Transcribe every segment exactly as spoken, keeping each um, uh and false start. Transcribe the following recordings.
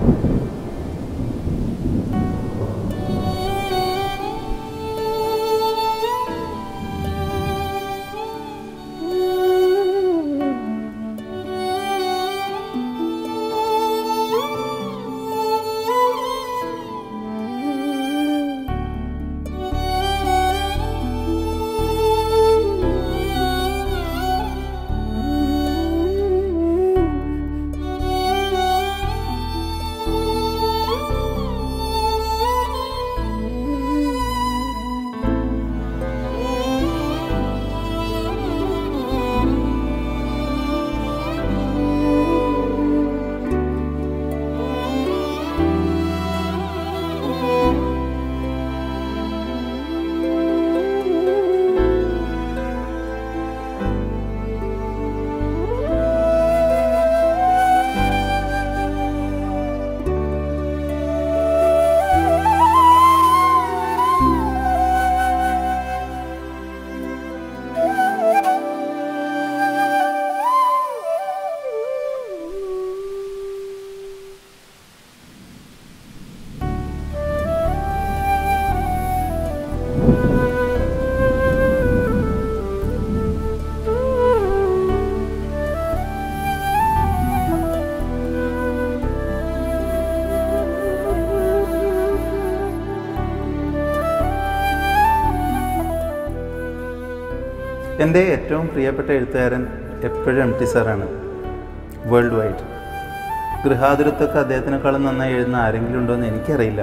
എൻ്റെ ഏറ്റവും പ്രിയപ്പെട്ട എഴുത്തുകാരൻ എപ്പോഴും എം ടി സാറാണ്. വേൾഡ് വൈഡ് ഗൃഹാതുരത്വമൊക്കെ അദ്ദേഹത്തിനേക്കാളും നന്നായി എഴുതുന്ന ആരെങ്കിലും ഉണ്ടോ എന്ന് എനിക്കറിയില്ല.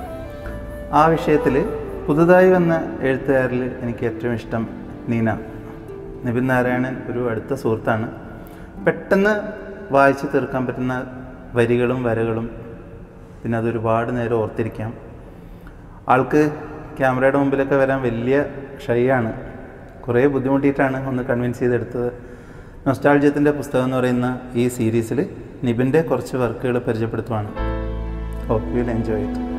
ആ വിഷയത്തിൽ പുതുതായി വന്ന എഴുത്തുകാരിൽ എനിക്ക് ഏറ്റവും ഇഷ്ടം നീന. നിബിൻ നാരായണൻ ഒരു അടുത്ത സുഹൃത്താണ്. പെട്ടെന്ന് വായിച്ചു തീർക്കാൻ പറ്റുന്ന വരികളും വരകളും, പിന്നെ അതൊരുപാട് നേരം ഓർത്തിരിക്കാം. ആൾക്ക് ക്യാമറയുടെ മുമ്പിലൊക്കെ വരാൻ വലിയ ഷൈയാണ്. കുറേ ബുദ്ധിമുട്ടിയിട്ടാണ് ഒന്ന് കൺവിൻസ് ചെയ്തെടുത്തത്. നൊസ്റ്റാൾജിയത്തിൻ്റെ പുസ്തകം എന്ന് പറയുന്ന ഈ സീരീസിൽ നിബിൻ്റെ കുറച്ച് വർക്കുകൾ പരിചയപ്പെടുത്തുവാണ്. Hope you will enjoy it.